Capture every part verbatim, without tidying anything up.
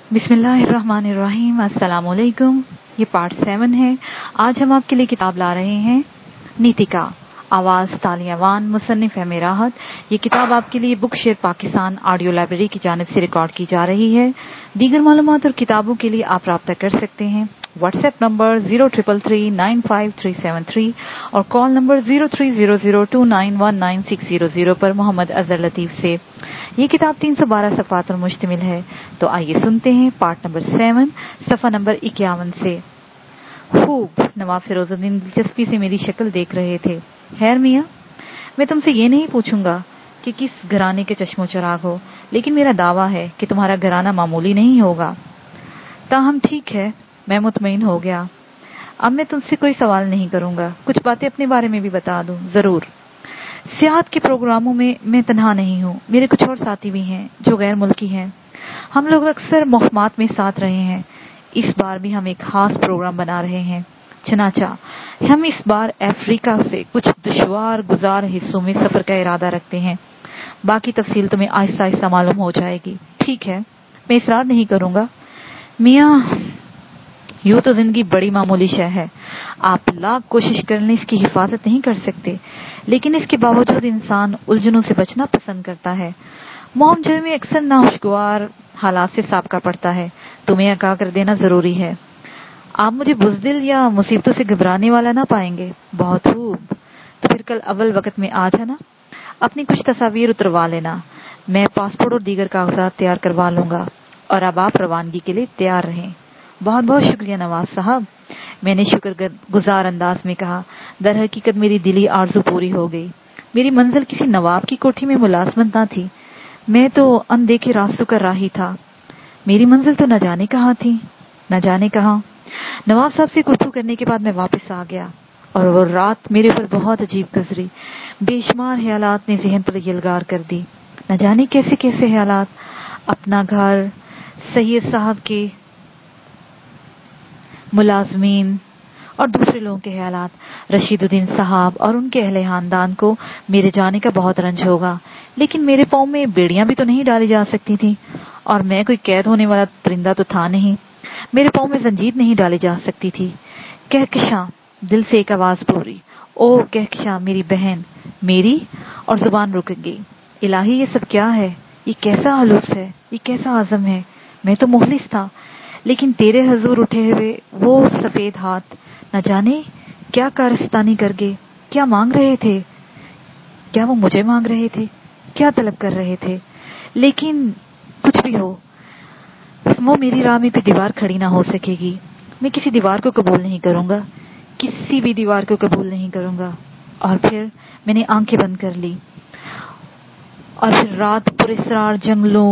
بسم اللہ الرحمن الرحیم. السلام علیکم. یہ پارٹ سیون ہے. آج ہم آپ کے لیے کتاب لا رہے ہیں نیتکا. آواز تالیاوان. مصنف ہے میراحت. یہ کتاب آپ کے لیے book share Pakistan audio library کی جانب سے ریکارڈ کی جا رہی ہے. دیگر معلومات اور کتابوں کے لیے آپ رابطہ کر سکتے ہیں. WhatsApp number zero triple three nine five three seven three اور call number zero three zero zero two nine one nine six zero zero پر محمد اظہر لطیف سے. یہ کتاب تین سو بارہ صفحات پر مشتمل ہے. تو آئیے سنتے ہیں پارٹ نمبر سیون صفحہ نمبر اکیاون سے. خوب. نواب فیروز الدین دلچسپی سے میری شکل دیکھ رہے تھے. خیر میاں، میں تم سے یہ نہیں پوچھوں گا کہ کس گھرانے کے چشم و چراغ ہو، لیکن میرا دعویٰ ہے کہ تمہارا گھرانہ معمولی نہیں ہوگا. تاہم ٹھیک ہے، میں مطمئن ہو گیا. اب میں تم سے کوئی سوال نہیں کروں گا. کچھ باتیں اپنے بارے میں بھی بتا دوں. ضرور. سیاحت کے پروگراموں میں میں تنہا نہیں ہوں. میرے کچھ اور ساتھی بھی ہیں جو غیر ملکی ہیں. ہم لوگ اکثر مہمات میں ساتھ رہے ہیں. اس بار بھی ہم ایک خاص پروگرام بنا رہے ہیں. چنانچہ ہم اس بار افریقہ سے کچھ دشوار گزار حصوں میں سفر کا ارادہ رکھتے ہیں. باقی تفصیل تمہیں آہستہ آہستہ معلوم ہو جائے گی. ٹھیک ہے، میں اصرار نہیں کروں گا. میاں، یوں تو زندگی بڑی معمولی شے ہے. آپ لاکھ کوشش کر لیں اس کی حفاظت نہیں کر سکتے، لیکن اس کے باوجود انسان الجھنوں سے بچنا پسند کرتا ہے. موم جو میں اکثر ناخوشگوار حالات سے سابقہ پڑتا ہے. تمہیں آگاہ کر دینا ضروری ہے. آپ مجھے بزدل یا مصیبتوں سے گھبرانے والا نہ پائیں گے. بہت خوب. تو پھر کل اول وقت میں آ جانا. اپنی کچھ تصاویر اتروا لینا. میں پاسپورٹ اور دیگر کاغذات تیار کروا لوں گا. اور اب آپ روانگی کے لیے تیار رہیں. بہت بہت شکریہ نواز صاحب، میں نے شکر گزار انداز میں کہا. در حقیقت میری دلی آرزو پوری ہو گئی. میری منزل کسی نواب کی کوٹھی میں ملازمت نہ تھی. میں تو اندیکھے راستوں کا راہی تھا. میری منزل تو نہ جانے کہاں تھی، نہ جانے کہاں. نواب صاحب سے گفتگو کرنے کے بعد میں واپس آ گیا اور وہ رات میرے پر بہت عجیب گزری. بے شمار خیالات نے ذہن پر یلغار کر دی. نہ جانے کیسے کیسے خیالات. اپنا گھر، سید صاحب کے ملازمین اور دوسرے لوگوں کے خیالات. رشید الدین صاحب اور ان کے اہل خاندان کو میرے جانے کا بہت رنج ہوگا، لیکن میرے پاؤں میں بیڑیاں بھی تو نہیں ڈالی جا سکتی تھی، اور میں کوئی قید ہونے والا پرندہ تو تھا نہیں. میرے پاؤں میں زنجیر نہیں ڈالی جا سکتی تھی. کہکشاں. دل سے ایک آواز بولی، او کہکشاں میری بہن میری، اور زبان رک گئی. الہی، یہ سب کیا ہے؟ یہ کیسا حلوس ہے؟ یہ کیسا عزم ہے؟ میں تو مخلص تھا، لیکن تیرے حضور اٹھے ہوئے وہ سفید ہاتھ نہ جانے کیا کارستانی کر گئے. کیا مانگ رہے تھے؟ کیا وہ مجھے مانگ رہے تھے؟ کیا طلب کر رہے تھے؟ لیکن کچھ بھی ہو، وہ میری راہ میں کوئی دیوار کھڑی نہ ہو سکے گی. میں کسی دیوار کو قبول نہیں کروں گا، کسی بھی دیوار کو قبول نہیں کروں گا. اور پھر میں نے آنکھیں بند کر لی اور پھر رات پر اسرار جنگلوں،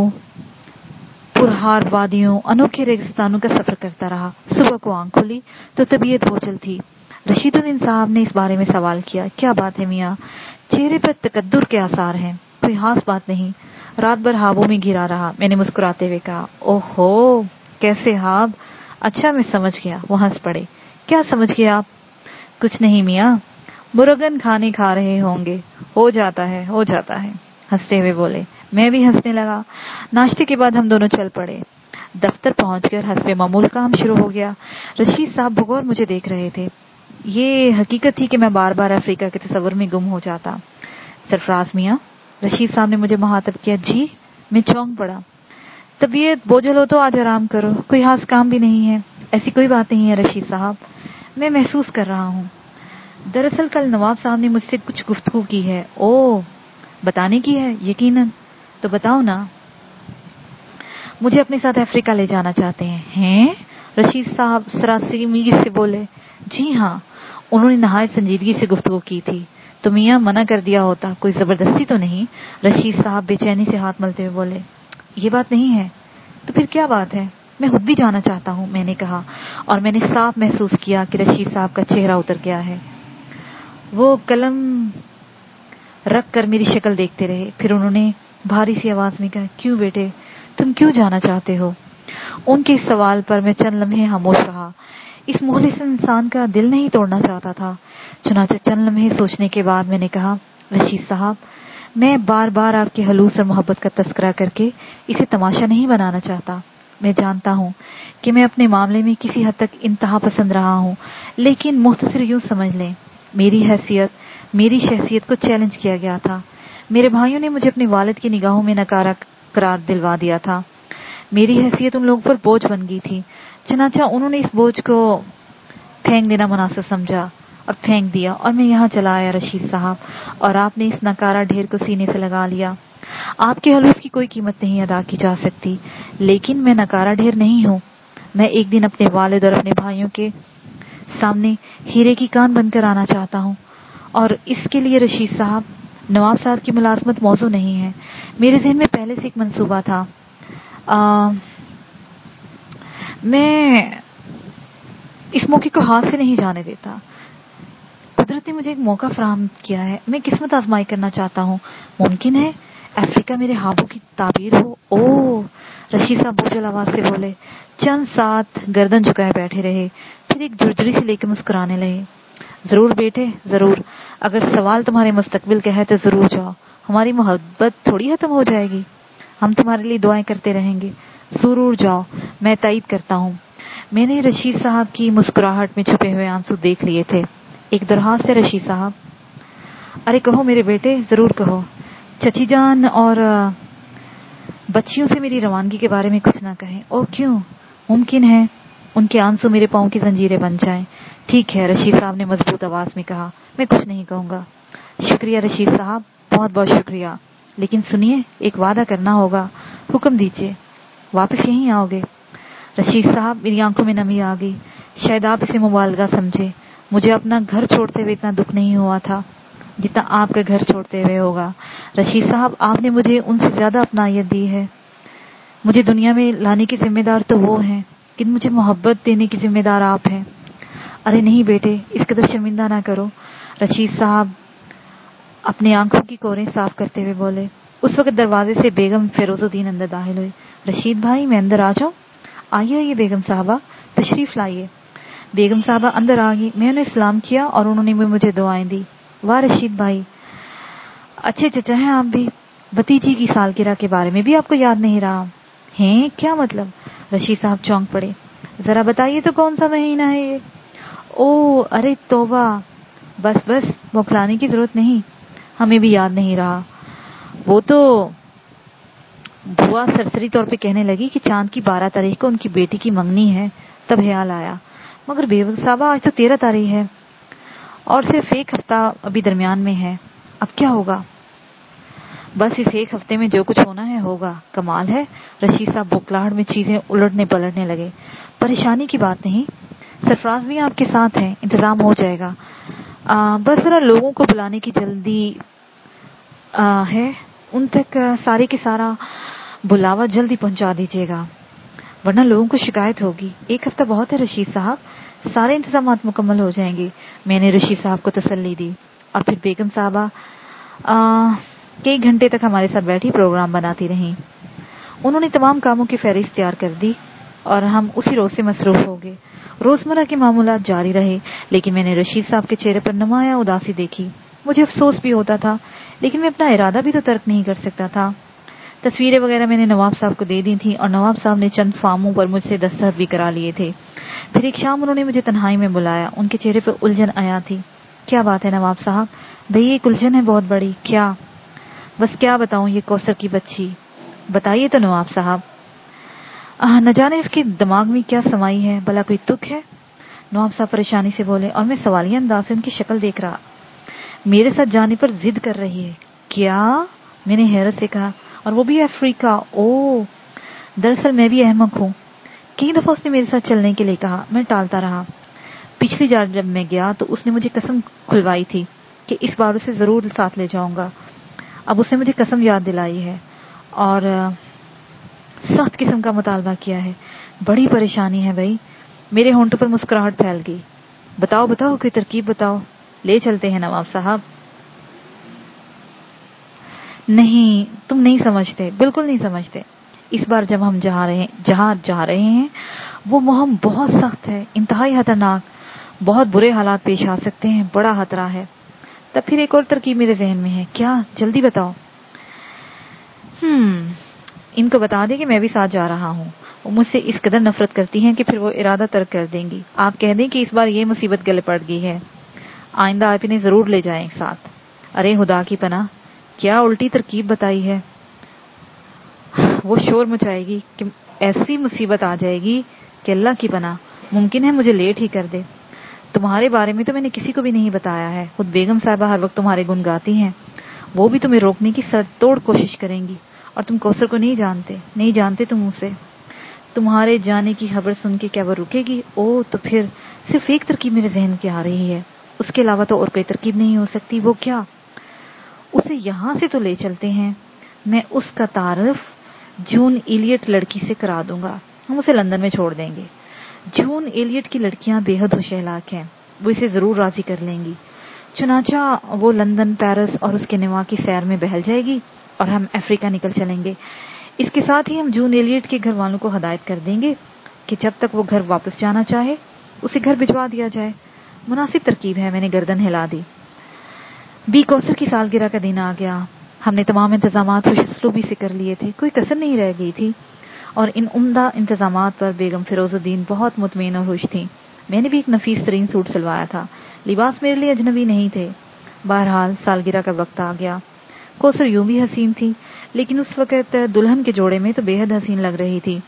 پرہار وادیوں، انوکھے ریگستانوں کا سفر کرتا رہا. صبح کو آنکھ کھلی تو طبیعت بوجھل تھی. رشید الدین صاحب نے اس بارے میں سوال کیا. کیا بات ہے میاں؟ چہرے پر تقدر کے آثار ہیں. کوئی خاص بات نہیں. رات بھر خوابوں میں گھرا رہا. میں نے مسکراتے ہوئے کہا، اوہ ہو، کیسے خواب؟ اچھا، میں سمجھ گیا. وہ ہنس پڑے. کیا سمجھ گیا آپ؟ کچھ نہیں میاں، مرغن کھانے کھا رہے ہوں گے. ہو جاتا ہے ہو جاتا ہے ہنستے ہوئے بولے. میں بھی ہنسنے لگا. ناشتے کے بعد ہم دونوں چل پڑے. دفتر پہنچ کر حسب معمول کام شروع ہو گیا. رشید صاحب بغور مجھے دیکھ رہے تھے. یہ حقیقت تھی کہ میں بار بار افریقہ کے تصور میں گم ہو جاتا. سرفراز میاں، رشید صاحب نے مجھے مخاطب کیا. جی. میں چونک پڑا. طبیعت بوجھل ہو تو آج آرام کرو. کوئی خاص کام بھی نہیں ہے. ایسی کوئی بات نہیں ہے رشید صاحب، میں محسوس کر رہا ہوں. دراصل کل نواب صاحب نے مجھ سے کچھ گفتگو کی ہے. او، بتانے کی ہے؟ یقیناً. تو بتاؤ نا. مجھے اپنے ساتھ افریقہ لے جانا چاہتے ہیں. ہیں؟ رشید صاحب سراسیمگی سے بولے. جی ہاں. انہوں نے نہایت سنجیدگی سے گفتگو کی تھی. تو میاں منع کر دیا ہوتا. کوئی زبردستی تو نہیں؟ رشید صاحب بے چینی سے ہاتھ ملتے ہوئے بولے. یہ بات نہیں ہے. تو پھر کیا بات ہے؟ میں خود بھی جانا چاہتا ہوں، میں نے کہا، اور میں نے صاف محسوس کیا کہ رشید صاحب کا چہرہ اتر گیا ہے. وہ قلم رکھ کر میری شکل دیکھتے رہے. پھر انہوں نے بھاری سی آواز میں کہا، کیوں بیٹے، تم کیوں جانا چاہتے ہو؟ ان کے اس سوال پر میں چند لمحے خاموش رہا. اس مخلص انسان کا دل نہیں توڑنا چاہتا تھا. چنانچہ چند لمحے سوچنے کے بعد میں نے کہا، رشید صاحب، میں بار بار آپ کے خلوص اور محبت کا تذکرہ کر کے اسے تماشا نہیں بنانا چاہتا. میں جانتا ہوں کہ میں اپنے معاملے میں کسی حد تک انتہا پسند رہا ہوں، لیکن مختصر یوں سمجھ لیں، میری حیثیت، میری شخصیت کو چیلنج کیا گیا تھا۔ میرے بھائیوں نے مجھے اپنے والد کی نگاہوں میں نکارا قرار دلوا دیا تھا۔ میری حیثیت ان لوگوں پر بوجھ بن گئی تھی، چنانچہ انہوں نے اس بوجھ کو پھینک دینا مناسب سمجھا اور پھینک دیا، اور میں یہاں چلا آیا رشید صاحب، اور آپ نے اس نکارا ڈھیر کو سینے سے لگا لیا۔ آپ کے حلوف کی کوئی قیمت نہیں ادا کی جا سکتی، لیکن میں نکارا ڈھیر نہیں ہوں۔ میں ایک دن اپنے والد اور اپنے بھائیوں کے سامنے ہیرے کی کان بن کر آنا چاہتا ہوں، اور اس کے لیے رشید صاحب، نواب صاحب کی ملازمت موضوع نہیں ہے۔ میرے ذہن میں پہلے سے ایک منصوبہ تھا۔ آ, میں اس موقع کو ہاتھ سے نہیں جانے دیتا۔ قدرت نے مجھے ایک موقع فراہم کیا ہے، میں قسمت آزمائی کرنا چاہتا ہوں۔ ممکن ہے افریقہ میرے خوابوں کی تعبیر ہو۔ او رشید صاحب بوجھل آواز سے بولے۔ چند ساتھ گردن جھکائے بیٹھے رہے، پھر ایک جھرجھری سے لے کے مسکرانے لگے۔ ضرور بیٹے ضرور، اگر سوال تمہارے مستقبل کا ہے تو ضرور جاؤ، ہماری محبت تھوڑی ختم ہو جائے گی، ہم تمہارے لیے دعائیں کرتے رہیں گے، ضرور جاؤ، میں تائید کرتا ہوں۔ میں نے رشید صاحب کی مسکراہٹ میں چھپے ہوئے آنسو دیکھ لیے تھے۔ ایک درخواست ہے رشید صاحب۔ ارے کہو میرے بیٹے، ضرور کہو۔ چچی جان اور بچیوں سے میری روانگی کے بارے میں کچھ نہ کہیں۔ او کیوں؟ ممکن ہے ان کے آنسو میرے پاؤں کی زنجیریں بن جائیں۔ ٹھیک ہے، رشید صاحب نے مضبوط آواز میں کہا، میں کچھ نہیں کہوں گا۔ شکریہ رشید صاحب، بہت بہت شکریہ، لیکن سنیے، ایک وعدہ کرنا ہوگا۔ حکم دیجیے۔ واپس یہیں آؤ گے؟ رشید صاحب، میری آنکھوں میں نمی آ گئی۔ شاید آپ اسے مبالغہ سمجھے، مجھے اپنا گھر چھوڑتے ہوئے اتنا دکھ نہیں ہوا تھا جتنا آپ کا گھر چھوڑتے ہوئے ہوگا۔ رشید صاحب، آپ نے مجھے ان سے زیادہ اپنائیت دی ہے۔ مجھے دنیا میں لانے کی ذمہ دار تو وہ ہیں، لیکن مجھے محبت دینے کی ذمہ دار آپ ہیں۔ ارے نہیں بیٹے، اس قدر شرمندہ نہ کرو، رشید صاحب اپنے آنکھوں کی کوریں صاف کرتے ہوئے بولے۔ اس وقت دروازے سے بیگم فیروز الدین اندر داخل ہوئے۔ رشید بھائی، میں اندر آ جاؤں؟ آئیے آئیے بیگم صاحبہ، تشریف لائیے۔ بیگم صاحبہ اندر آ گئی، میں انہیں سلام کیا اور انہوں نے مجھے دعائیں دی۔ واہ رشید بھائی، اچھے چچا ہیں آپ بھی، بھتیجی کی سالگرہ کے بارے میں بھی آپ کو یاد نہیں رہا؟ ہیں کیا مطلب؟ رشید صاحب چونک پڑے۔ ذرا بتائیے تو کون سا مہینہ ہے یہ؟ او ارے توبہ، بس بس بوکھلانے کی ضرورت نہیں، ہمیں بھی یاد نہیں رہا۔ وہ تو بوا سرسری طور پہ کہنے لگی کہ چاند کی بارہ تاریخ کو ان کی بیٹی کی منگنی ہے، تب خیال آیا، مگر بیگم صاحبہ آج تو تیرہ تاریخ ہے اور صرف ایک ہفتہ ابھی درمیان میں ہے، اب کیا ہوگا؟ بس اس ایک ہفتے میں جو کچھ ہونا ہے ہوگا۔ کمال ہے، رشید صاحب بوکھلاہٹ میں چیزیں الٹنے پلٹنے لگے۔ پریشانی کی بات نہیں، سرفراز بھی آپ کے ساتھ ہیں، انتظام ہو جائے گا، آ, بس ذرا لوگوں کو بلانے کی جلدی آ, ہے، ان تک سارے کے سارا بلاوا جلدی پہنچا دیجیے گا، ورنہ لوگوں کو شکایت ہوگی۔ ایک ہفتہ بہت ہے رشید صاحب، سارے انتظامات مکمل ہو جائیں گے، میں نے رشید صاحب کو تسلی دی۔ اور پھر بیگم صاحبہ کئی گھنٹے تک ہمارے ساتھ بیٹھی پروگرام بناتی رہیں۔ انہوں نے تمام کاموں کی فہرست تیار کر دی اور ہم اسی روز سے مصروف ہو گئے۔ روزمرہ کے معمولات جاری رہے، لیکن میں نے رشید صاحب کے چہرے پر نمایاں اداسی دیکھی۔ مجھے افسوس بھی ہوتا تھا، لیکن میں اپنا ارادہ بھی تو ترک نہیں کر سکتا تھا۔ تصویریں وغیرہ میں نے نواب صاحب کو دے دی تھی اور نواب صاحب نے چند فارموں پر مجھ سے دستخط بھی کرا لیے تھے۔ پھر ایک شام انہوں نے مجھے تنہائی میں بلایا، ان کے چہرے پر الجھن آیا تھی۔ کیا بات ہے نواب صاحب؟ بھئی ایک الجھن ہے بہت بڑی۔ کیا؟ بس کیا بتاؤں یہ کوثر کی بچی، بتائیے تو نواب صاحب۔ نہ جانے اس کے دماغ میں کیا سمائی ہے، بھلا کوئی تک ہے؟ نواب صاحب پریشانی سے بولے اور میں سوالیہ انداز سے ان کی شکل دیکھ رہا۔ میرے ساتھ جانے پر ضد کر رہی ہے۔ کیا؟ میں نے حیرت سے کہا، اور وہ بھی افریقہ؟ او دراصل میں بھی احمق ہوں۔ کئی دفعہ اس نے میرے ساتھ چلنے کے لیے کہا، میں ٹالتا رہا۔ پچھلی بار جب میں گیا تو اس نے مجھے قسم کھلوائی تھی کہ اس بار اسے ضرور ساتھ لے جاؤں گا۔ اب اس نے مجھے قسم یاد دلائی ہے اور سخت قسم کا مطالبہ کیا ہے۔ بڑی پریشانی ہے بھائی۔ میرے ہونٹوں پر مسکراہٹ پھیل گئی۔ بتاؤ بتاؤ، کوئی ترکیب بتاؤ، لے چلتے ہیں نواب صاحب۔ نہیں، تم نہیں سمجھتے، بالکل نہیں سمجھتے۔ اس بار جب ہم جہاں رہے جہاں جا رہے ہیں وہ مہم بہت سخت ہے، انتہائی خطرناک، بہت برے حالات پیش آ سکتے ہیں، بڑا خطرہ ہے۔ تب پھر ایک اور ترکیب میرے ذہن میں ہے۔ کیا؟ جلدی بتاؤ۔ ہم ان کو بتا دیں کہ میں بھی ساتھ جا رہا ہوں، وہ مجھ سے اس قدر نفرت کرتی ہیں کہ پھر وہ ارادہ ترک کر دیں گی. آپ کہہ دیں کہ اس بار یہ مصیبت گلے پڑ گئی ہے, آئندہ آپ انہیں ضرور لے جائیں ساتھ. ارے خدا کی پناہ, کیا الٹی ترکیب بتائی ہے. وہ شور مچائے گی کہ ایسی مصیبت آ جائے گی کہ اللہ کی پناہ, ممکن ہے مجھے لیٹ ہی کر دے. تمہارے بارے میں تو میں نے کسی کو بھی نہیں بتایا ہے. خود بیگم صاحبہ ہر وقت تمہارے گن گاتی ہیں. وہ بھی تمہیں روکنے کی سر توڑ کوشش کریں گی. اور تم کوثر کو نہیں جانتے, نہیں جانتے تم اسے. تمہارے جانے کی خبر سن کے کیا وہ رکے گی؟ او تو پھر صرف ایک ترکیب میرے ذہن کے آ رہی ہے, اس کے علاوہ تو اور کوئی ترکیب نہیں ہو سکتی. وہ کیا؟ اسے یہاں سے تو لے چلتے ہیں, میں اس کا تعارف جون ایلیٹ لڑکی سے کرا دوں گا. ہم اسے لندن میں چھوڑ دیں گے. جون ایلیٹ کی لڑکیاں بے حد ہوش ہلاک ہیں, وہ اسے ضرور راضی کر لیں گی. چنانچہ وہ لندن, پیرس اور اس کے نواح کی سیر میں بہل جائے گی اور ہم افریقہ نکل چلیں گے. اس کے ساتھ ہی ہم جون ایلیٹ کے گھر والوں کو ہدایت کر دیں گے کہ جب تک وہ گھر واپس جانا چاہے اسے گھر بھجوا دیا جائے. مناسب ترکیب ہے. میں نے گردن ہلا دی. بی کوثر کی سالگرہ کا دن آ گیا. ہم نے تمام انتظامات خوش اسلوبی سے کر لیے تھے, کوئی کسر نہیں رہ گئی تھی, اور ان عمدہ انتظامات پر بیگم فیروز الدین بہت مطمئن اور خوش تھیں. میں نے بھی ایک نفیس ترین سوٹ سلوایا تھا. لباس میرے لیے اجنبی نہیں تھے. بہرحال سالگرہ کا وقت آ گیا. کوثر یوں بھی حسین تھی, لیکن اس وقت دلہن کے جوڑے میں تو بے حد حسین لگ رہی تھی.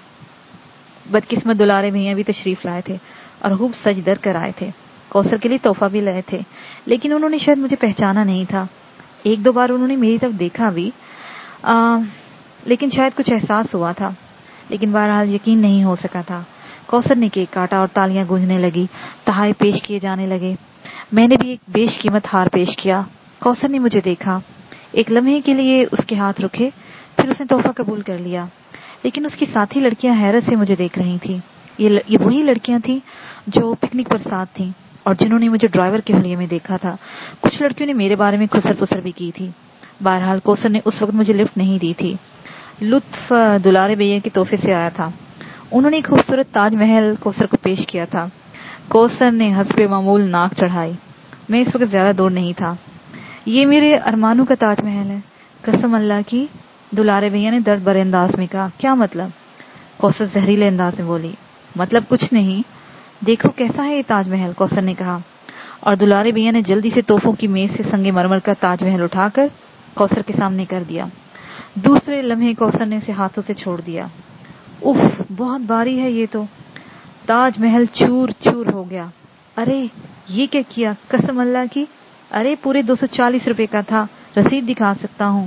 بدقسمت دلارے بھیا بھی تشریف لائے تھے اور خوب سج در کر آئے تھے. کوثر کے لیے تحفہ بھی لائے تھے, لیکن انہوں نے شاید مجھے پہچانا نہیں تھا. ایک دو بار انہوں نے میری طرف دیکھا بھی, آ, لیکن شاید کچھ احساس ہوا تھا, لیکن بہرحال یقین نہیں ہو سکا تھا. کوثر نے کیک کاٹا اور تالیاں گونجنے لگی. تحائف پیش کیے جانے لگے. میں نے بھی ایک بیش قیمت ہار پیش کیا. کوثر نے مجھے دیکھا, ایک لمحے کے لیے اس کے ہاتھ رکے, پھر اس نے تحفہ قبول کر لیا. لیکن اس کی ساتھی لڑکیاں حیرت سے مجھے دیکھ رہی تھیں. یہ یہ وہی لڑکیاں تھیں جو پکنک پر ساتھ تھیں اور جنہوں نے مجھے ڈرائیور کے حلیے میں دیکھا تھا. کچھ لڑکیوں نے میرے بارے میں خسر پسر بھی کی تھی. بہرحال کوثر نے اس وقت مجھے لفٹ نہیں دی تھی. لطف دلارے بھیا کے تحفے سے آیا تھا. انہوں نے ایک خوبصورت تاج محل کوثر کو پیش کیا تھا. کوثر نے حسب معمول ناک چڑھائی. میں اس وقت زیادہ دور نہیں تھا. یہ میرے ارمانوں کا تاج محل ہے, قسم اللہ کی, دلارے بھیا نے درد بھرے انداز میں کہا. کیا مطلب؟ کوثر زہریلے انداز میں بولی. مطلب کچھ نہیں, دیکھو کیسا ہے یہ تاج محل, کوثر نے کہا. اور دلارے بھیا نے جلدی سے توفوں کی میز سے سنگ مرمر کا تاج محل اٹھا کر کوثر کے سامنے کر دیا. دوسرے لمحے کوثر نے اسے ہاتھوں سے چھوڑ دیا. اف, بہت بھاری ہے یہ تو. تاج محل چور چور ہو گیا. ارے یہ کیا کیا, قسم اللہ کی. ارے پورے دو سو چالیس روپے کا تھا, رسید دکھا سکتا ہوں.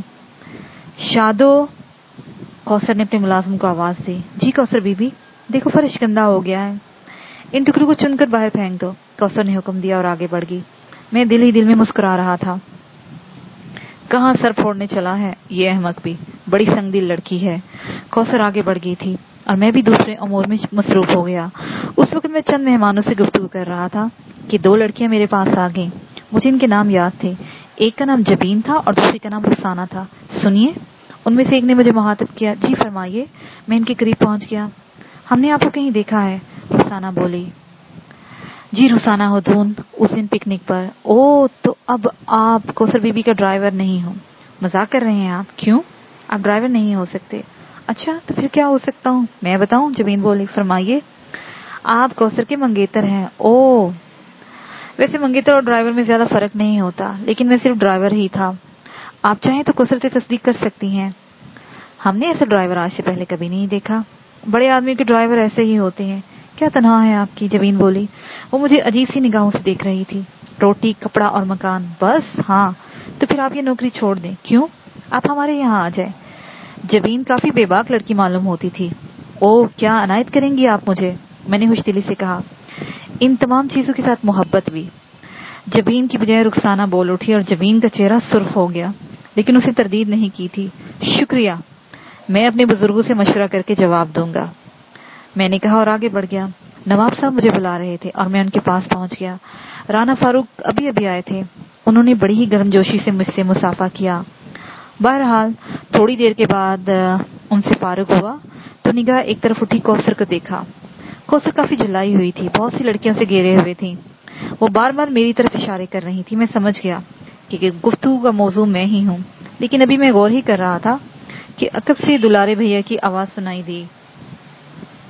شادو, کوثر نے اپنے ملازم کو آواز دی. جی کوثر بی بی, دیکھو فرش گندا ہو گیا ہے, ان ٹکڑوں کو چن کر باہر پھینک دو, کوثر نے حکم دیا اور آگے بڑھ گئی. میں دل ہی دل میں مسکرا رہا تھا. کہاں سر پھوڑنے چلا ہے یہ احمق بھی, بڑی سنگ دل لڑکی ہے. کوثر آگے بڑھ گئی تھی اور میں بھی دوسرے امور میں مصروف ہو گیا. اس وقت میں چند مہمانوں سے گفتگو کر رہا تھا کہ دو لڑکیاں میرے پاس آ گئیں. مجھے ان کے نام یاد تھے. ایک کا نام جبین تھا اور دوسری کا نام رخسانہ تھا. سنیے, ان میں سے ایک نے مجھے مخاطب کیا. جی فرمائیے. میں ان کے قریب پہنچ گیا. ہم نے آپ کو کہیں دیکھا ہے, رخسانہ بولی. جی رخسانہ ہدون, اس دن پکنک پر. او تو اب آپ کوثر بی بی کا ڈرائیور نہیں ہو. مذاق کر رہے ہیں آپ؟ کیوں, آپ ڈرائیور نہیں ہو سکتے؟ اچھا تو پھر کیا ہو سکتا ہوں؟ میں بتاؤں, جبین بولی. فرمائیے. آپ کوثر کے منگیتر ہیں. او, ویسے منگیتر اور ڈرائیور میں زیادہ فرق نہیں ہوتا, لیکن میں صرف ڈرائیور ہی تھا. آپ چاہیں تو کوثر سے تصدیق کر سکتی ہیں. ہم نے ایسا ڈرائیور آج سے پہلے کبھی نہیں دیکھا. بڑے آدمی کے ڈرائیور ایسے ہی ہوتے ہیں. کیا تنہا ہے آپ کی, جبین بولی. وہ مجھے عجیب سی نگاہوں سے دیکھ رہی تھی. روٹی, کپڑا اور مکان, بس. ہاں تو پھر آپ یہ نوکری چھوڑ دیں. کیوں, آپ ہمارے یہاں آ جائیں. جبین کافی بے باک لڑکی معلوم ہوتی تھی. او, کیا عنایت کریں گی آپ مجھے؟ میں نے خوش دلی سے کہا. ان تمام چیزوں کے ساتھ محبت بھی. جبین کی بجائے رخسانہ بول اٹھی اور جبین کا چہرہ سرخ ہو گیا, لیکن اسے تردید نہیں کی تھی. شکریہ, میں اپنے بزرگوں سے مشورہ کر کے جواب دوں گا, میں نے کہا اور آگے بڑھ گیا. نواب صاحب مجھے بلا رہے تھے اور میں ان کے پاس پہنچ گیا. رانا فاروق ابھی ابھی آئے تھے. انہوں نے بڑی ہی گرم جوشی سے مجھ سے مصافحہ کیا. بہرحال تھوڑی دیر کے بعد ان سے فارغ ہوا تو نگاہ ایک طرف اٹھی. کوثر کو دیکھا. کوثر کافی جلائی ہوئی تھی, بہت سی لڑکیوں سے گھیرے ہوئے تھی. وہ بار بار میری طرف اشارے کر رہی تھی. میں سمجھ گیا کہ گفتگو کا موضوع میں ہی ہوں, لیکن ابھی میں غور ہی کر رہا تھا کہ عقب سے دلارے بھیا کی آواز سنائی دی.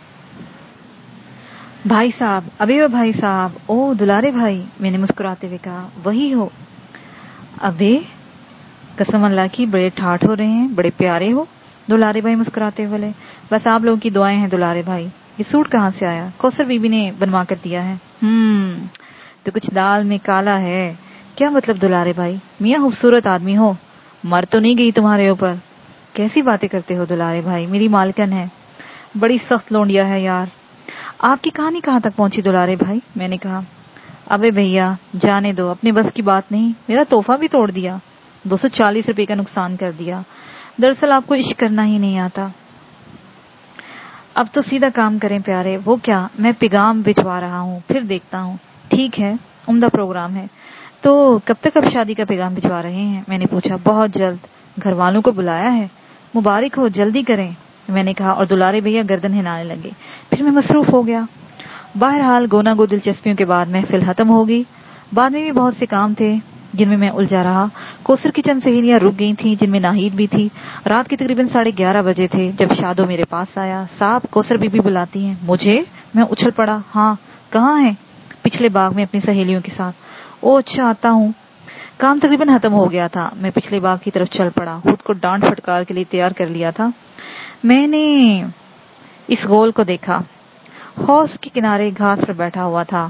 भाई साहब, अबे ओ भाई साहब, ओ दुलारे भाई, मैंने मुस्कुराते हुए कहा। वही हो? अबे कसम अल्लाह की, बड़े ठाठ हो रहे हैं, बड़े प्यारे हो। दुलारे भाई मुस्कुराते हुए बोले। बस आप लोगों की दुआएं हैं दुलारे भाई। ये सूट कहाँ से आया? कौसर बीबी ने बनवा कर दिया है। हम्म तो कुछ दाल में काला है। क्या मतलब दुलारे भाई? मियाँ खूबसूरत आदमी हो, मर तो नहीं गई तुम्हारे ऊपर? कैसी बातें करते हो दुलारे भाई, मेरी मालकन है, बड़ी सख्त लोंडिया है यार। आपकी कहानी कहाँ तक पहुंची दुलारे भाई? मैंने कहा। अबे भैया जाने दो, अपने बस की बात नहीं, मेरा तोहफा भी तोड़ दिया, दो सौ चालीस रुपए का नुकसान कर दिया। दरअसल आपको इश्क करना ही नहीं आता। अब तो सीधा काम करें प्यारे। वो क्या? मैं पैगाम भिजवा रहा हूँ, फिर देखता हूँ। ठीक है, उम्दा प्रोग्राम है। तो कब तक आप शादी का पैगाम भिजवा रहे हैं? मैंने पूछा। बहुत जल्द, घर वालों को बुलाया है। मुबारक हो, जल्दी करें, मैंने कहा, और दुलारे भैया गर्दन हिलाने लगे। फिर मैं मसरूफ हो गया। बहरहाल गोना गो दिलचस्पियों के बाद महफिल खत्म हो गई। बाद में भी बहुत से काम थे जिनमें मैं उलझा रहा। कौसर की चंद सहेलियां रुक गई थीं, जिनमें नाहिद भी थी। रात के तकरीबन साढ़े ग्यारह बजे थे जब शादो मेरे पास आया। साहब, कौसर बीबी बुलाती हैं। मुझे? मैं उछल पड़ा। हाँ, कहाँ है? पिछले बाग में अपनी सहेलियों के साथ। ओ अच्छा, आता हूँ। काम तकरीबन खत्म हो गया था। मैं पिछले बाग की तरफ चल पड़ा। खुद को डांट फटकार के लिए तैयार कर लिया था। मैंने इस गोल को देखा, हौस के किनारे घास पर बैठा हुआ था।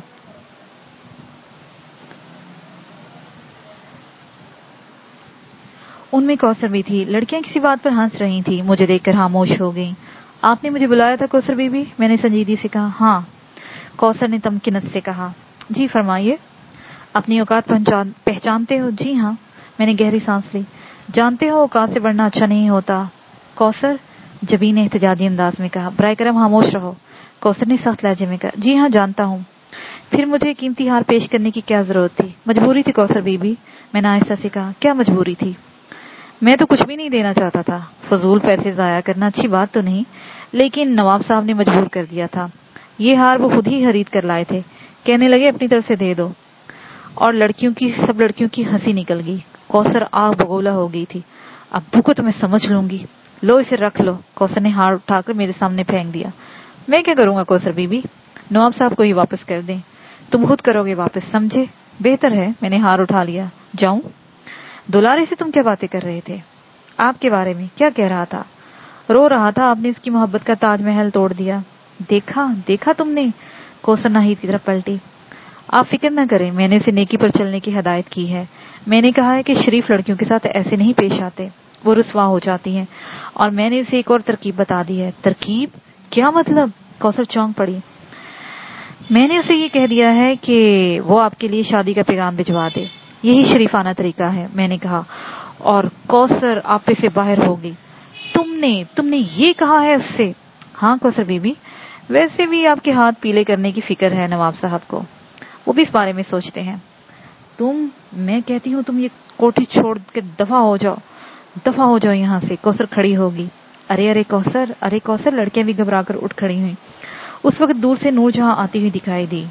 उनमें कौसर भी थी। लड़कियां किसी बात पर हंस रही थी। मुझे देखकर खामोश हो गईं। आपने मुझे बुलाया था कौसर बीबी? मैंने संजीदगी से कहा। हाँ। कौसर ने तमकिनत से कहा। जी फरमाइए। अपनी औकात पहचानते हो? जी हाँ। मैंने गहरी सांस ली। जानते हो औकात से बढ़ना अच्छा नहीं होता। कौसर, जबी ने एहतजाजी अंदाज में कहा। बराए करम खामोश रहो। कौसर ने सख्त लहजे में कहा। जी हाँ, जानता हूँ। फिर मुझे कीमती हार पेश करने की क्या जरूरत थी? मजबूरी थी कौसर बीबी, मैंने आहिस्ता से कहा। क्या मजबूरी थी? मैं तो कुछ भी नहीं देना चाहता था। फजूल पैसे जाया करना अच्छी बात तो नहीं, लेकिन नवाब साहब ने मजबूर कर दिया था। ये हार वो खुद ही खरीद कर लाए थे। कहने लगे अपनी तरफ से दे दो। और लड़कियों की, सब लड़कियों की हंसी निकल गई। कौसर आग बगोला हो गई थी। अब्बू को तो मैं समझ लूंगी। लो इसे रख लो। कौसर ने हार उठाकर मेरे सामने फेंक दिया। मैं क्या करूंगा कौसर बीबी? नवाब साहब को ही वापस कर दें। तुम खुद करोगे वापस, समझे? बेहतर है। मैंने हार उठा लिया। जाऊं? दुलारे से तुम क्या बातें कर रहे थे? आपके बारे में। क्या कह रहा था? रो रहा था, आपने इसकी मोहब्बत का ताजमहल तोड़ दिया। देखा देखा तुमने? कौसर नाहिद की तरफ पलटी। आप फिक्र न करें, मैंने उसे नेकी पर चलने की हिदायत की है। मैंने कहा है कि शरीफ लड़कियों के साथ ऐसे नहीं पेश आते, वो रुसवा हो जाती हैं। और मैंने उसे एक और तरकीब बता दी है। तरकीब? क्या मतलब? कौसर चौंक पड़ी। मैंने उसे ये कह दिया है कि वो आपके लिए शादी का पैगाम भिजवा दे। यही शरीफाना तरीका है, मैंने कहा। और कौसर आपे से बाहर हो गई। तुमने तुमने ये कहा है उससे? हाँ कौसर बीबी, वैसे भी आपके हाथ पीले करने की फिक्र है नवाब साहब को, वो भी इस बारे में सोचते हैं। तुम, मैं कहती हूँ तुम ये कोठी छोड़ के दफा हो जाओ, दफा हो जाओ यहाँ से। कौसर खड़ी होगी। अरे अरे कौसर, अरे कौसर। लड़कियां भी घबराकर उठ खड़ी हुई। उस वक्त दूर से नूरजहां आती हुई दिखाई दी।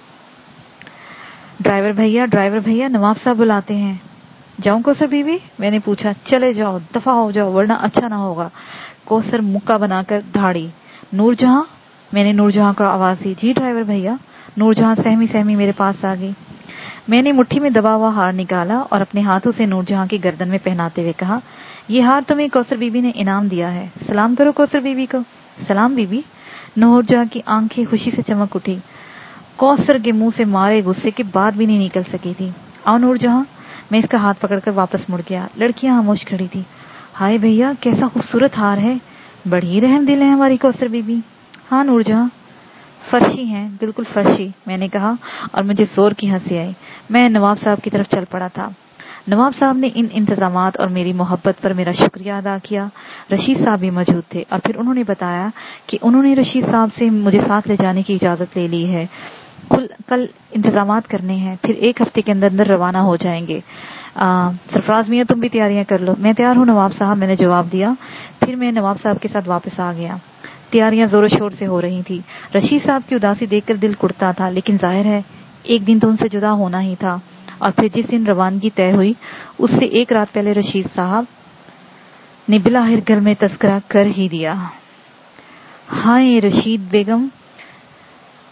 ड्राइवर भैया, ड्राइवर भैया, नवाब साहब बुलाते हैं। जाऊं कौसर बीबी? मैंने पूछा। चले जाओ, दफा हो जाओ, वरना अच्छा ना होगा। कौसर मुक्का बनाकर धाड़ी। नूरजहां? मैंने नूरजहां का आवाज दी। जी ड्राइवर भैया। नूरजहां सहमी सहमी मेरे पास आ गई। मैंने मुट्ठी में दबा हुआ हार निकाला और अपने हाथों से नूरजहां की गर्दन में पहनाते हुए कहा, ये हार तुम्हें कौसर बीबी ने इनाम दिया है। सलाम करो कौसर बीबी को। सलाम बीबी। नूरजहां की आंखें खुशी से चमक उठी। कौसर के मुंह से मारे गुस्से की बात भी नहीं निकल सकी थी। आओ नूरजहां। मैं इसका हाथ पकड़कर वापस मुड़ गया। लड़कियां खामोश खड़ी थी। हाय भैया, कैसा खूबसूरत हार है, बड़ी रहम दिल है हमारी कौसर बीबी। हाँ नूरजहां, फर्शी हैं, बिल्कुल फर्शी, मैंने कहा और मुझे जोर की हंसी आई। मैं नवाब साहब की तरफ चल पड़ा था। नवाब साहब ने इन इंतजामात और मेरी मोहब्बत पर मेरा शुक्रिया अदा किया। रशीद साहब भी मौजूद थे और फिर उन्होंने बताया कि उन्होंने रशीद साहब से मुझे साथ ले जाने की इजाजत ले ली है। कुल कल इंतजामात करने हैं, फिर एक हफ्ते के अंदर अंदर रवाना हो जाएंगे। आ, सरफराज मियां तुम भी तैयारियां कर लो। मैं तैयार हूँ नवाब साहब, मैंने जवाब दिया। फिर मैं नवाब साहब के साथ वापस आ गया। तैयारियां जोरों शोर से हो रही थी। रशीद साहब की उदासी देखकर दिल कुड़ता था, लेकिन जाहिर है एक दिन तो उनसे जुदा होना ही था। और फिर जिस दिन रवानगी तय हुई उससे एक रात पहले रशीद साहब ने बिलाहिर घर में तस्करा कर ही दिया। हाय रशीद बेगम,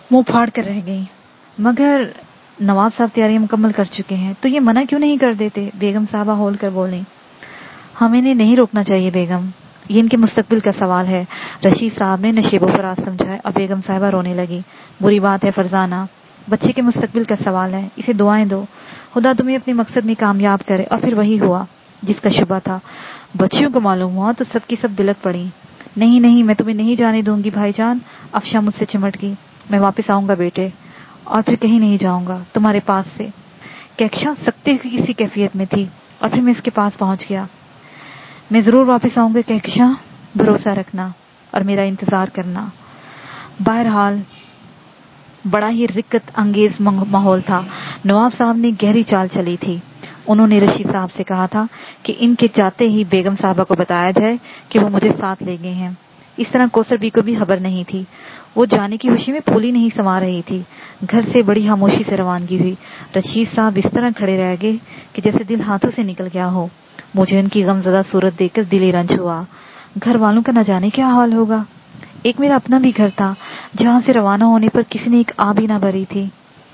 منہ پھاڑ کر رہ گئی. مگر نواب صاحب تیاریاں مکمل کر چکے ہیں تو یہ منع کیوں نہیں کر دیتے؟ بیگم صاحبہ ہول کر بولیں. ہمیں انہیں نہیں روکنا چاہیے بیگم، یہ ان کے مستقبل کا سوال ہے. رشید صاحب نے نشیب و فراز سمجھائے اور بیگم صاحبہ رونے لگی. بری بات ہے فرزانہ، بچے کے مستقبل کا سوال ہے، اسے دعائیں دو، خدا تمہیں اپنے مقصد میں کامیاب کرے. اور پھر وہی ہوا جس کا شبہ تھا. بچیوں کو معلوم ہوا تو سب کی سب بلک پڑی. نہیں نہیں، میں تمہیں نہیں جانے دوں گی بھائی جان. افشاں مجھ سے چمٹ گئی. میں واپس آؤں گا بیٹے، اور پھر کہیں نہیں جاؤں گا تمہارے پاس سے. کہکشاں سکتے کی کسی کیفیت میں تھی اور پھر میں اس کے پاس پہنچ گیا. میں ضرور واپس آؤں گا کہکشاں، بھروسہ رکھنا اور میرا انتظار کرنا. بہرحال بڑا ہی رکت انگیز ماحول تھا. نواب صاحب نے گہری چال چلی تھی. انہوں نے رشید صاحب سے کہا تھا کہ ان کے جاتے ہی بیگم صاحبہ کو بتایا جائے کہ وہ مجھے ساتھ لے گئے ہیں. اس طرح کوثر بی کو بھی خبر نہیں تھی. وہ جانے کی خوشی میں پھولی نہیں سما رہی تھی. گھر سے بڑی خاموشی سے روانگی ہوئی. رشید صاحب اس طرح کھڑے رہ گئے کہ جیسے دل ہاتھوں سے نکل گیا ہو. مجھے ان کی غمزدہ صورت دیکھ کر دلی رنج ہوا. گھر والوں کا نہ جانے کیا حال ہوگا. ایک میرا اپنا بھی گھر تھا جہاں سے روانہ ہونے پر کسی نے ایک آ بھی نہ بھری تھی.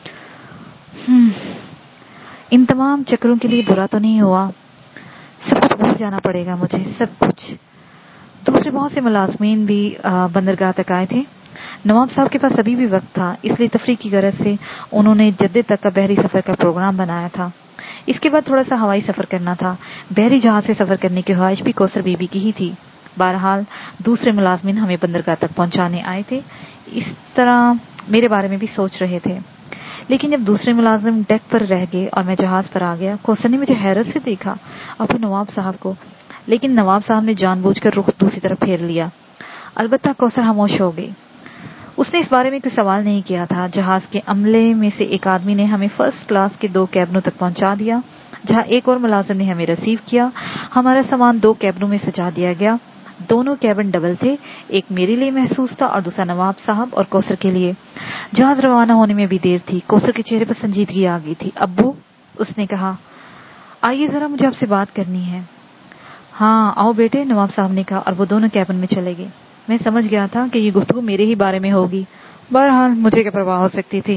ان تمام چکروں کے لیے برا تو نہیں ہوا. سب کچھ بھول جانا پڑے گا مجھے، سب کچھ. دوسرے بہت سے ملازمین بھی بندرگاہ تک آئے تھے. نواب صاحب کے پاس ابھی بھی وقت تھا، اس لیے تفریح کی غرض سے انہوں نے جدے تک کا بحری سفر کا پروگرام بنایا تھا. اس کے بعد تھوڑا سا ہوائی سفر کرنا تھا. بحری جہاز سے سفر کرنے کی خواہش بھی کوثر بی بی کی ہی تھی. بہرحال دوسرے ملازمین ہمیں بندرگاہ تک پہنچانے آئے تھے. اس طرح میرے بارے میں بھی سوچ رہے تھے. لیکن جب دوسرے ملازم ڈیک پر رہ گئے اور میں جہاز پر آ گیا، کوثر نے مجھے حیرت سے دیکھا اور پھر نواب صاحب کو. لیکن نواب صاحب نے جان بوجھ کر رخ دوسری طرف پھیر لیا. البتہ کوثر خاموش ہو گئی. اس نے اس بارے میں کوئی سوال نہیں کیا تھا. جہاز کے عملے میں سے ایک آدمی نے ہمیں فرسٹ کلاس کے دو کیبنوں تک پہنچا دیا، جہاں ایک اور ملازم نے ہمیں ریسیو کیا. ہمارا سامان دو کیبنوں میں سجا دیا گیا. دونوں کیبن ڈبل تھے، ایک میرے لیے محسوس تھا اور دوسرا نواب صاحب اور کوثر کے لیے. جہاز روانہ ہونے میں بھی دیر تھی. کوثر کے چہرے پر سنجیدگی آ گئی تھی. ابو، اس نے کہا، آئیے ذرا مجھے آپ سے بات کرنی ہے. ہاں آؤ بیٹے، نواب صاحب نے کہا اور وہ دونوں کیبن میں چلے گئے. میں سمجھ گیا تھا کہ یہ گفتگو میرے ہی بارے میں ہوگی. بہرحال مجھے کیا پرواہ ہو سکتی تھی.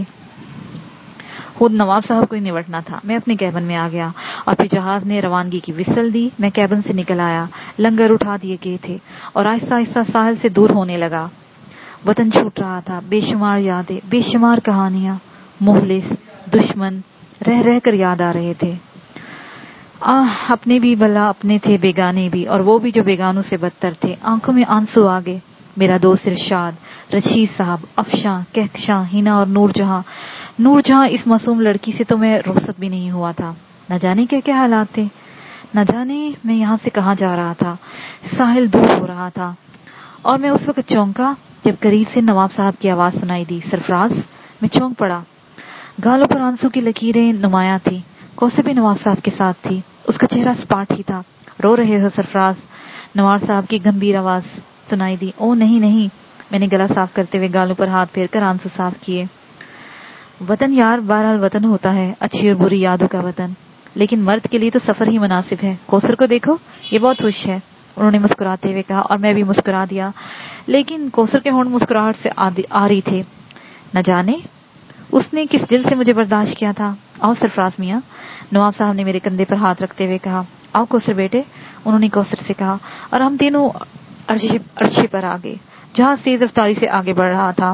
خود نواب صاحب کو ہی نمٹنا تھا. میں اپنے کیبن میں آ گیا اور پھر جہاز نے روانگی کی وسل دی. میں کیبن سے نکل آیا. لنگر اٹھا دیے گئے تھے اور آہستہ آہستہ ساحل سے دور ہونے لگا. وطن چھوٹ رہا تھا. بے شمار یادیں، بے شمار کہانیاں، مخلص، دشمن رہ رہ کر یاد آ رہے تھے. آہ اپنے بھی بلا اپنے تھے، بیگانے بھی، اور وہ بھی جو بیگانوں سے بدتر تھے. آنکھوں میں آنسو آ گئے. میرا دوست ارشاد، رشید صاحب، افشاں، کہکشاں، ہینا اور نور جہاں. نور جہاں اس معصوم لڑکی سے تو میں رخصت بھی نہیں ہوا تھا. نہ جانے کیا کیا حالات تھے. نہ جانے میں یہاں سے کہاں جا رہا تھا. ساحل دور ہو رہا تھا اور میں اس وقت چونکا جب قریب سے نواب صاحب کی آواز سنائی دی، سرفراز. میں چونک پڑا. گالوں پر آنسو کی لکیریں نمایاں تھی. کوثر بھی نواب صاحب کے ساتھ تھی. اس کا چہرہ سپاٹ ہی تھا. رو رہے ہو سرفراز؟ نواب صاحب کی گمبھیر آواز سنائی دی. او نہیں نہیں. میں نے گلا صاف کرتے ہوئے گالوں پر ہاتھ پھیر کر آنسو صاف کیے. وطن یار، بہرحال وطن ہوتا ہے، اچھی اور بری یادوں کا وطن. لیکن مرد کے لیے تو سفر ہی مناسب ہے. کوثر کو دیکھو، یہ بہت خوش ہے، انہوں نے مسکراتے ہوئے کہا اور میں بھی مسکرا دیا. لیکن کوثر کے ہونٹ مسکراہٹ سے آ رہی تھے. نہ جانے اس نے کس دل سے مجھے برداشت کیا تھا. آؤ سرفراز میاں، نواب صاحب نے میرے کندھے پر ہاتھ رکھتے ہوئے کہا. آؤ کوثر بیٹے، انہوں نے کوثر سے کہا اور ہم تینوں عرشے پر آ گئے. جہاز تیز رفتاری سے آگے بڑھ رہا تھا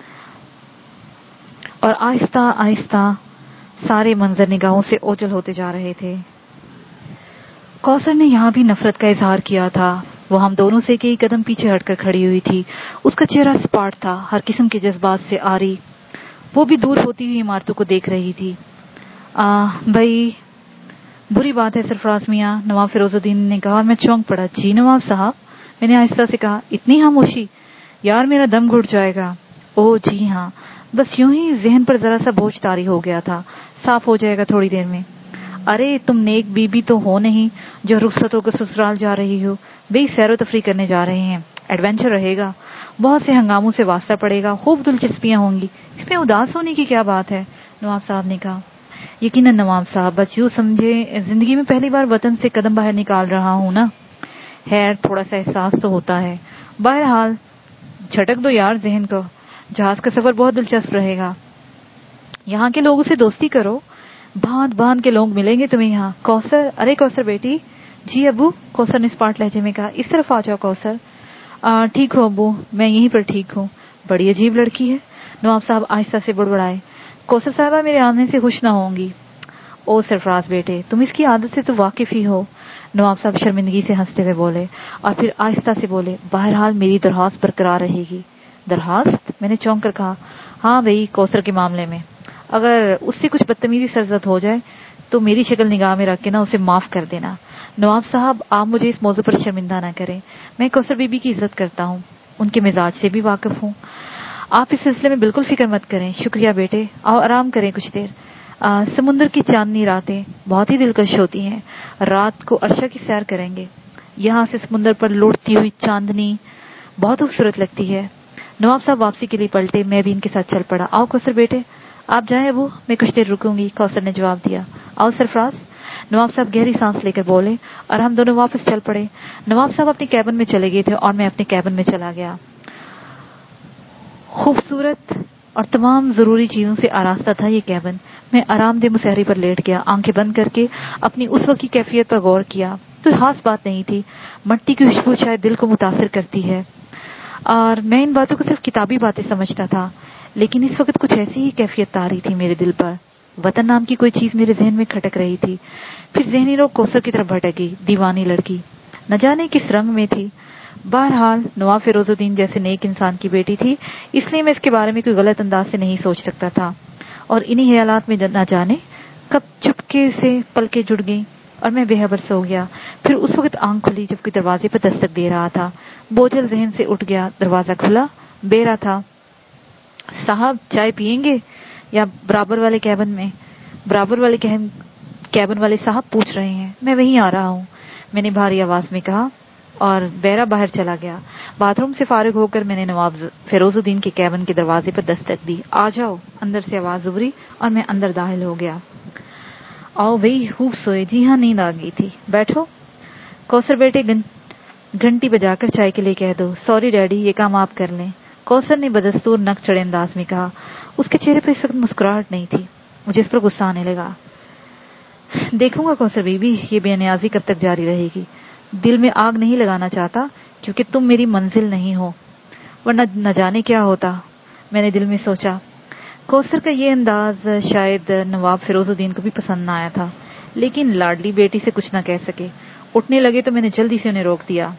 اور آہستہ آہستہ سارے منظر نگاہوں سے اوجھل ہوتے جا رہے تھے. کوثر نے یہاں بھی نفرت کا اظہار کیا تھا. وہ ہم دونوں سے کئی قدم پیچھے ہٹ کر کھڑی ہوئی تھی. اس کا چہرہ سپاٹ تھا، ہر قسم کے جذبات سے آری. وہ بھی دور ہوتی ہوئی عمارتوں کو دیکھ رہی تھی. آ بھائی بری بات ہے سرفراز میاں، نواب فیروز الدین نے کہا اور میں چونک پڑا. جی نواب صاحب، میں نے آہستہ سے کہا. اتنی خاموشی یار، میرا دم گھٹ جائے گا. او جی ہاں، بس یوں ہی ذہن پر ذرا سا بوجھ طاری ہو گیا تھا، صاف ہو جائے گا تھوڑی دیر میں. ارے تم نیک بی بی تو ہو نہیں جو رخصتوں کو سسرال جا رہی ہو. بھئی سیر و تفریح کرنے جا رہے ہیں، ایڈونچر رہے گا، بہت سے ہنگاموں سے واسطہ پڑے گا، خوب دلچسپیاں ہوں گی. اس میں اداس ہونے کی کیا بات ہے؟ نواب صاحب نے کہا. یقیناً نواب صاحب، بس یوں سمجھے زندگی میں پہلی بار وطن سے قدم باہر نکال رہا ہوں نا. خیر تھوڑا سا احساس تو ہوتا ہے. بہرحال جھٹک دو یار ذہن کو. جہاز کا سفر بہت دلچسپ رہے گا. یہاں کے لوگوں سے دوستی کرو, بھانت بھانت کے لوگ ملیں گے تمہیں یہاں. کوثر, ارے کوثر بیٹی. جی ابو, کوثر نے اسپاٹ لہجے میں کہا. اس طرف آ جاؤ کوثر. ٹھیک ہو ابو, میں یہیں پر ٹھیک ہوں. بڑی عجیب لڑکی ہے, نواب صاحب آہستہ سے بڑبڑائے. کوثر صاحبہ میرے آنے سے خوش نہ ہوں گی. او سرفراز بیٹے, تم اس کی عادت سے تو واقف ہی ہو. نواب صاحب شرمندگی سے ہنستے ہوئے بولے اور پھر آہستہ سے بولے, بہرحال میری درخواست برقرار رہے گی. درخواست؟ میں نے چونک کر کہا. ہاں بھئی, کوثر کے معاملے میں اگر اس سے کچھ بدتمیزی سرزد ہو جائے تو میری شکل نگاہ میں رکھ کے نا اسے معاف کر دینا. نواب صاحب آپ مجھے اس موضوع پر شرمندہ نہ کریں. میں کوثر بی بی کی عزت کرتا ہوں, ان کے مزاج سے بھی واقف ہوں. آپ اس سلسلے میں بالکل فکر مت کریں. شکریہ بیٹے, آؤ آرام کریں کچھ دیر. آ, سمندر کی چاندنی راتیں بہت ہی دلکش ہوتی ہیں. رات کو عرشہ کی سیر کریں گے. یہاں سے سمندر پر لوٹتی ہوئی چاندنی بہت خوبصورت لگتی ہے. نواب صاحب واپسی کے لیے پلٹے, میں بھی ان کے ساتھ چل پڑا. آؤ کوثر بیٹے, آپ جائیں ابو, میں کچھ دیر رکوں گی. کوثر نے جواب دیا. آؤ سرفراز. نواب صاحب گہری سانس لے کر بولے اور ہم دونوں واپس چل پڑے. نواب صاحب اپنے کیبن میں چلے گئے تھے اور میں اپنے کیبن میں چلا گیا. خوبصورت اور تمام ضروری چیزوں سے آراستہ تھا یہ کیبن. میں آرام دہ مسہری پر لیٹ گیا, آنکھیں بند کر کے اپنی اس وقت کی کیفیت پر غور کیا. کوئی خاص بات نہیں تھی. مٹی کی خوشبو شاید دل کو متاثر کرتی ہے اور میں ان باتوں کو صرف کتابی باتیں سمجھتا تھا, لیکن اس وقت کچھ ایسی ہی کیفیت طاری تھی میرے دل پر. وطن نام کی کوئی چیز میرے ذہن میں کھٹک رہی تھی. پھر ذہنی روک کوثر کی طرف بھٹک گئی. دیوانی لڑکی نہ جانے کس رنگ میں تھی. بہرحال نواب فیروز الدین جیسے نیک انسان کی بیٹی تھی, اس لیے میں اس کے بارے میں کوئی غلط انداز سے نہیں سوچ سکتا تھا. اور انہی خیالات میں نہ جانے کب چپکے سے پلکیں جڑ گئیں اور میں بے خبر سو گیا. پھر اس وقت آنکھ کھلی جب کوئی دروازے پر دستک دے رہا تھا. بوجھل ذہن سے اٹھ گیا. دروازہ کھلا, بیرا تھا. صاحب چائے پیئیں گے یا برابر والے کیبن میں؟ برابر والے کیبن والے صاحب پوچھ رہے ہیں. میں وہیں آ رہا ہوں, میں نے بھاری آواز میں کہا اور بیرا باہر چلا گیا. باتھ روم سے فارغ ہو کر میں نے نواب فیروز الدین کے کیبن کے دروازے پر دستک دی. آ جاؤ, اندر سے آواز ابری اور میں اندر داخل ہو گیا. آؤ بھئی, خوب سوئے؟ جی ہاں, نیند آ گئی تھی. بیٹھو. کوثر بیٹے گھنٹی بجا کر چائے کے لیے کہہ دو. سوری ڈیڈی, یہ کام آپ کر لیں. کوثر نے بدستور نک چڑھے انداز میں کہا. اس کے چہرے پر اس وقت مسکراہٹ نہیں تھی. مجھے اس پر غصہ آنے لگا. دیکھوں گا کوثر بی بی, یہ بے نیازی کب تک جاری رہے گی. دل میں آگ نہیں لگانا چاہتا کیونکہ تم میری منزل نہیں ہو, ورنہ نہ جانے کیا ہوتا, میں نے دل میں سوچا. کوثر کا یہ انداز شاید نواب فیروز الدین کو بھی پسند نہ آیا تھا, لیکن لاڈلی بیٹی سے کچھ نہ کہہ سکے. اٹھنے لگے تو میں نے جلدی سے انہیں روک دیا.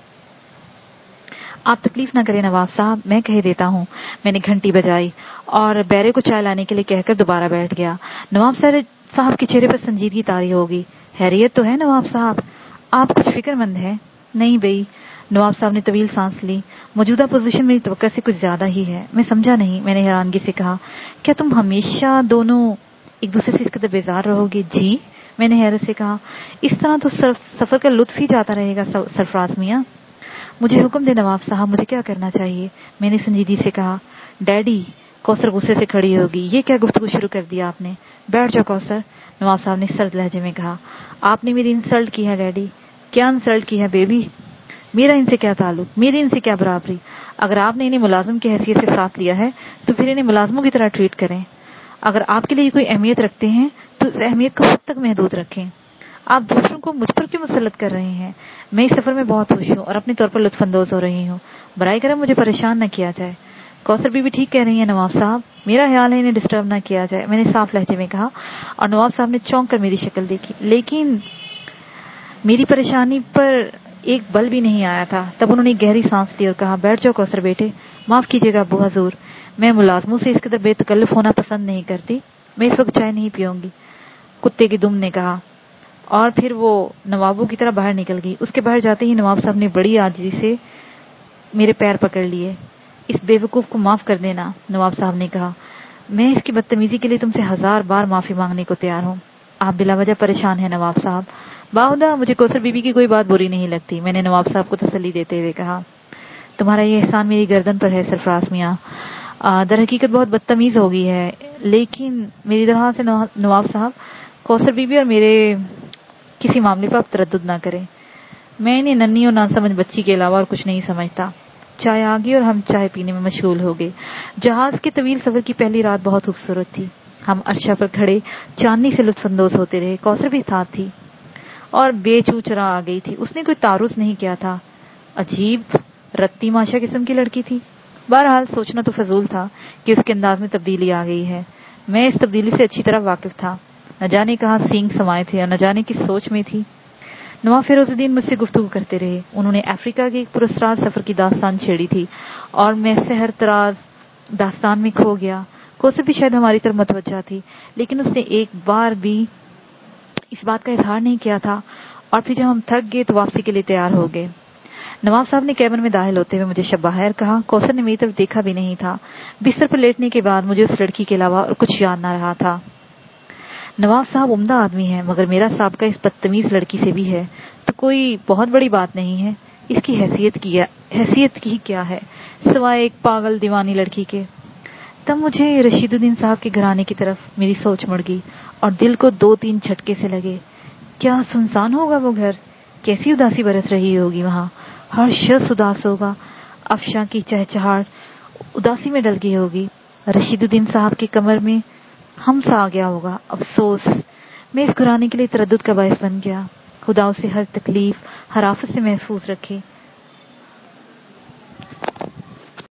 آپ تکلیف نہ کریں نواب صاحب, میں کہہ دیتا ہوں. میں نے گھنٹی بجائی اور بیرے کو چائے لانے کے لیے کہہ کر دوبارہ بیٹھ گیا. نواب صاحب کے چہرے پر سنجیدگی طاری ہوگی. خیریت تو ہے نواب صاحب, آپ کچھ فکر مند ہیں؟ نہیں بھئی. نواب صاحب نے طویل سانس لی. موجودہ پوزیشن میری توقع سے کچھ زیادہ ہی ہے. میں سمجھا نہیں. میں نے حیرانگی سے کہا. کیا تم ہمیشہ دونوں ایک دوسرے سے اس قدر بیزار رہو گے؟ جی, میں نے حیرت سے کہا. اس طرح تو سفر کا لطف ہی جاتا رہے گا سرفراز میاں. مجھے حکم دے نواب صاحب, مجھے کیا کرنا چاہیے؟ میں نے سنجیدگی سے کہا. ڈیڈی, کوثر غصے سے کھڑی ہوگی. یہ کیا گفتگو شروع کر دیا آپ نے؟ بیٹھ جاؤ کوثر, نواب صاحب نے سرد لہجے میں کہا. آپ نے میری انسلٹ کی ہے ڈیڈی. کیا انسلٹ کی ہے بیبی؟ میرا ان سے کیا تعلق, میری ان سے کیا برابری؟ اگر آپ نے انہیں ملازم کی حیثیت سے ساتھ لیا ہے تو پھر انہیں ملازموں کی طرح ٹریٹ کریں. اگر آپ کے لیے کوئی اہمیت رکھتے ہیں تو اس اہمیت کو خود تک محدود رکھیں. آپ دوسروں کو مجھ پر کیوں مسلط کر رہے ہیں؟ میں اس سفر میں بہت خوش ہوں اور اپنے طور پر لطف اندوز ہو رہی ہوں. برائے کرم مجھے پریشان نہ کیا جائے. کوثر بی بھی ٹھیک کہہ رہی ہیں نواب صاحب, میرا خیال ہے انہیں ڈسٹرب نہ کیا جائے, میں نے صاف لہجے میں کہا. اور نواب صاحب نے چونک کر میری شکل دیکھی, لیکن میری پریشانی پر ایک بل بھی نہیں آیا تھا. تب انہوں نے گہری سانس لی اور کہا. بیٹھ جاؤ کوثر بیٹے. معاف کیجیے گا ابو حضور, میں ملازموں سے اس قدر بے تکلف ہونا پسند نہیں کرتی. میں اس وقت چائے نہیں پیوں گی, کتے کی دم نے کہا. اور پھر وہ نوابوں کی طرح باہر نکل گئی. اس کے باہر جاتے ہی نواب صاحب نے بڑی عاجزی سے میرے پیر پکڑ لیے. اس بے وقوف کو معاف کر دینا, نواب صاحب نے کہا. میں اس کی بدتمیزی کے لیے تم سے ہزار بار معافی مانگنے کو تیار ہوں. آپ بلا وجہ پریشان ہیں نواب صاحب. باخدا, مجھے کوثر بی بی کی کوئی بات بری نہیں لگتی, میں نے نواب صاحب کو تسلی دیتے ہوئے کہا. تمہارا یہ احسان میری گردن پر ہے سرفراز میاں. در حقیقت بہت بدتمیز ہو گئی ہے, لیکن میری درخواست ہے نواب صاحب, کوثر بی بی اور میرے کسی معاملے پر آپ تردد نہ کریں. میں انہیں ننھی اور ناسمجھ بچی کے علاوہ اور کچھ نہیں سمجھتا. چائے آ گئی اور ہم چائے پینے میں مشغول ہو گئے۔ جہاز کے طویل سفر کی پہلی رات بہت خوبصورت تھی۔ ہم عرشہ پر کھڑے چاندنی سے لطف اندوز ہوتے رہے۔ کوثر بھی ساتھ تھی اور بے چو چرا آ گئی تھی۔ اس نے کوئی تعارف نہیں کیا تھا۔ عجیب رتی ماشا قسم کی لڑکی تھی۔ بہرحال سوچنا تو فضول تھا کہ اس کے انداز میں تبدیلی آ گئی ہے۔ میں اس تبدیلی سے اچھی طرح واقف تھا۔ نہ جانے کہاں سینگ سمائے تھے اور نہ جانے کس سوچ میں تھی۔ نواب فیروز الدین مجھ سے گفتگو کرتے رہے۔ انہوں نے افریقہ کے ایک پراسرار سفر کی داستان چھیڑی تھی اور میں سحر تراز داستان میں کھو گیا۔ کوثر بھی شاید ہماری طرف متوجہ تھی، لیکن اس نے ایک بار بھی اس بات کا اظہار نہیں کیا تھا۔ اور پھر جب ہم تھک گئے تو واپسی کے لیے تیار ہو گئے۔ نواب صاحب نے کیبن میں داخل ہوتے ہوئے مجھے شب بخیر کہا۔ کوثر نے میری طرف دیکھا بھی نہیں تھا۔ بستر پر لیٹنے کے بعد مجھے اس لڑکی کے علاوہ اور کچھ یاد نہ رہا تھا۔ نواب صاحب عمدہ آدمی ہے، مگر میرا سابقہ اس بدتمیز لڑکی سے بھی ہے تو کوئی بہت بڑی بات نہیں ہے۔ اس کی حیثیت کی حیثیت کی کیا ہے سوائے ایک پاگل دیوانی لڑکی کے؟ تب مجھے رشید الدین صاحب کے گھرانے کی طرف میری سوچ مڑ گئی اور دل کو دو تین جھٹکے سے لگے۔ کیا سنسان ہوگا وہ گھر؟ کیسی اداسی برس رہی ہوگی وہاں؟ ہر شخص اداس ہوگا۔ افشاں کی چہچہاٹ اداسی میں ڈل گئی ہوگی۔ رشید الدین صاحب کی کمر میں ہم سا آ گیا ہوگا۔ افسوس میں اس گھرانے کے لیے تردد کا باعث بن گیا۔ خدا اسے ہر تکلیف ہر آفت سے محفوظ رکھے۔